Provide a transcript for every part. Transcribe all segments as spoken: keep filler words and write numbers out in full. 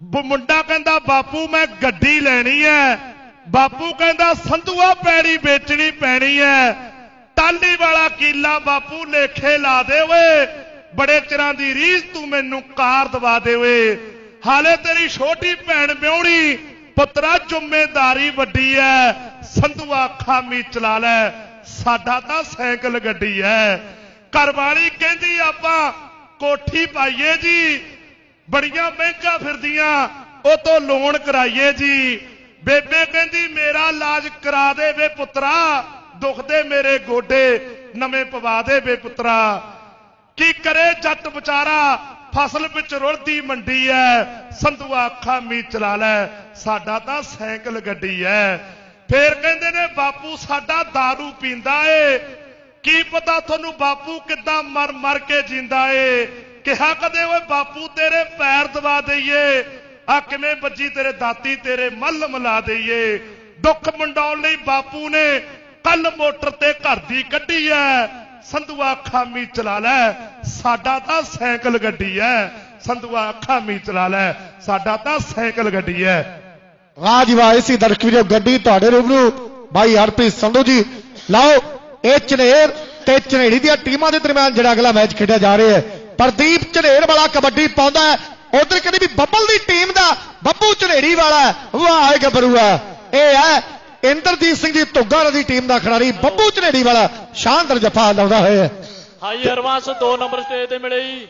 मुंडा कहंदा बापू मैं गड्डी लैनी है, बापू कहंदा संधूआ पैड़ी बेचनी पैनी है, टाली वाला कीला बापू लेखे ला दे वे, बड़े चिरां दी रीस तू मैनू कार दवा दे वे, हाले तेरी छोटी भैन ब्याहनी पुत्रा जिम्मेदारी वड्डी है, संधूआ खामी चला लै साडा तां साइकिल गड्डी है। घरवाली कहंदी आपां कोठी पाईए जी, बड़ियां बैंकां फिरदियां ओ तो लोन कराइए जी, बेबे कहंदी मेरा इलाज करा दे वे पुत्रा, दुखदे मेरे गोडे नवे पवा दे वे पुत्रा। की करे जट बेचारा फसल विच रुलदी मंडी है, संधूआ खामी चला लै साडा तां साइकिल गड्डी है। फिर कहंदे ने बापू साडा दारू पींदा है, की पता थानू बापू किद्दां मर मर के जींदा है, कहा कदे ओए बापू तेरे पैर दबा दईए, आ किवें बज्जी तेरे दाती तेरे मल मिला दईए। दुख मंडाउण लई बापू ने कल मोटर ते घर दी कड्डी है, संधूआ खामी चला लै साडा तां साइकिल गड्डी है, संधूआ खामी चला लै साडा तां साइकिल गड्डी है। वाह जी वाह, इसी दर्शक वीडियो गड्डी तुहाडे रूबरू भाई हरप्रीत संधू जी। लाओ ਇਹ ਝਨੇਰ ਤੇ ਝਨੇੜੀ ਦੀਆਂ ਟੀਮਾਂ ਦੇ ਦਰਮਿਆਨ ਜਿਹੜਾ ਅਗਲਾ ਮੈਚ ਖੇਡਿਆ ਜਾ ਰਿਹਾ ਹੈ। ਪ੍ਰਦੀਪ ਝਨੇਰ ਵਾਲਾ ਕਬੱਡੀ ਪਾਉਂਦਾ ਹੈ, ਉਧਰ ਕਹਿੰਦੇ ਵੀ ਬੱਬਲ ਦੀ ਟੀਮ ਦਾ ਬੱਬੂ ਝਨੇੜੀ ਵਾਲਾ, ਵਾਹ ਗੱਭਰੂ ਹੈ। ਇਹ ਹੈ ਇੰਦਰਜੀਤ ਸਿੰਘ ਜੀ ਧੁੱਗਾ ਦੀ ਟੀਮ ਦਾ ਖਿਡਾਰੀ ਬੱਬੂ ਝਨੇੜੀ ਵਾਲਾ, ਸ਼ਾਨਦਾਰ ਜਫਾ ਲਾਉਂਦਾ ਹੋਇਆ। ਹਾਈ ਹਰਵੰਸ ਦੋ ਨੰਬਰ ਸਟੇਜ ਤੇ ਮਿਲੇ ਜੀ।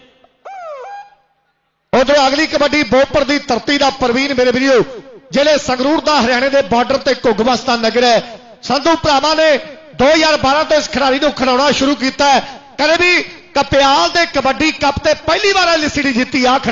ਉਧਰ ਅਗਲੀ ਕਬੱਡੀ ਬੋਪਰ ਦੀ ਧਰਤੀ ਦਾ ਪ੍ਰਵੀਨ ਮੇਰੇ ਵੀਰੋ, ਜ਼ਿਲ੍ਹੇ ਸੰਗਰੂਰ ਦਾ ਹਰਿਆਣੇ ਦੇ ਬਾਰਡਰ ਤੇ ਘੁੱਗਮਸਤਾਨ ਨਗਰ ਹੈ। ਸੰਧੂ ਭਰਾਵਾਂ ਨੇ दो हज़ार बारह तो इस खिलाड़ी को खिलाना शुरू किया है। कदे भी कपियाल के कबड्डी कप से पहली बार एल सी डी जीती आ।